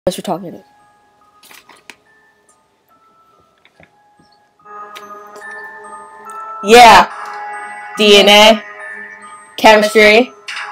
We're talking to. Yeah. DNA. Chemistry.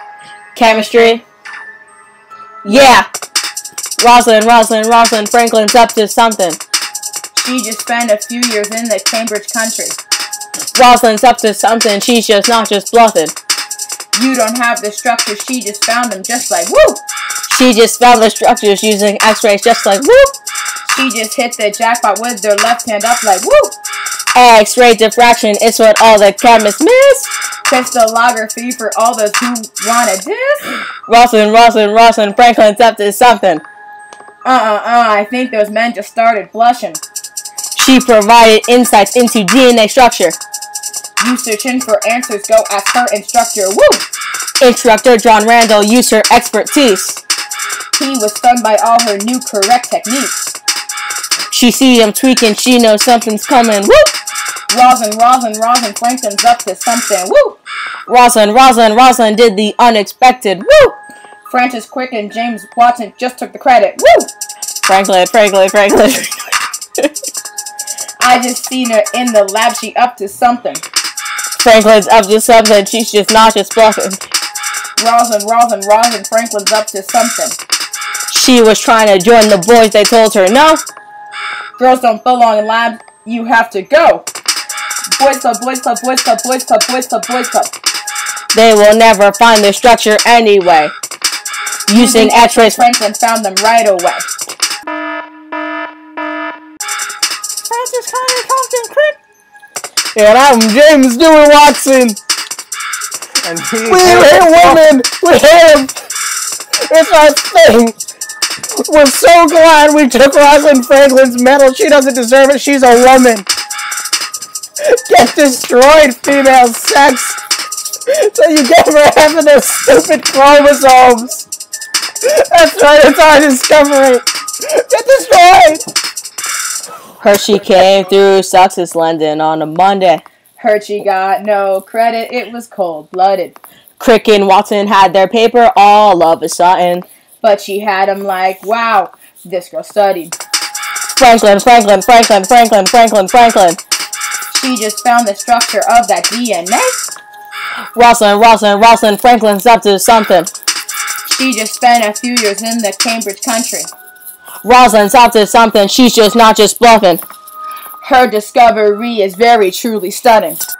Yeah. Rosalind Franklin's up to something. She just spent a few years in the Cambridge country. Rosalind's up to something, she's just not just bluffing. You don't have the structures, she just found them just like woo! She just found the structures using x-rays just like woo! She just hit the jackpot with their left hand up like woo! X-ray diffraction is what all the chemists miss. Crystallography for all those who wanna diss. Rosalind Franklin's up to something. I think those men just started blushing. She provided insights into DNA structure. You searching for answers, go ask her instructor, woo! Instructor John Randall used her expertise. He was stunned by all her new correct techniques. She see him tweaking, she knows something's coming, woo! Rosalind Franklin's up to something, woo! Rosalind did the unexpected, woo! Francis Crick and James Watson just took the credit, woo! Franklin. I just seen her in the lab, she up to something. Franklin's up to something, she's just not just bluffing. Rosalind Franklin's up to something. She was trying to join the boys, they told her no. Girls don't belong in labs, you have to go. Boys club. They will never find the structure anyway. Using x-rays, Franklin found them right away. Francis Compton Crick. And I'm James Dewey Watson. And We're a woman with him. It's our thing. We're so glad we took Rosalind Franklin's medal. She doesn't deserve it. She's a woman. Get destroyed, female sex. So you get for having those stupid chromosomes. That's right, it's our discovery. Get destroyed. Hershey came through Sussex, London on a Monday. Hershey got no credit, it was cold-blooded. Crick and Watson had their paper all of a sudden. But she had him like, wow, this girl studied. Franklin. She just found the structure of that DNA. Rosalind Franklin's up to something. She just spent a few years in the Cambridge country. Rosalind's up to something, she's just not just bluffing. Her discovery is very truly stunning.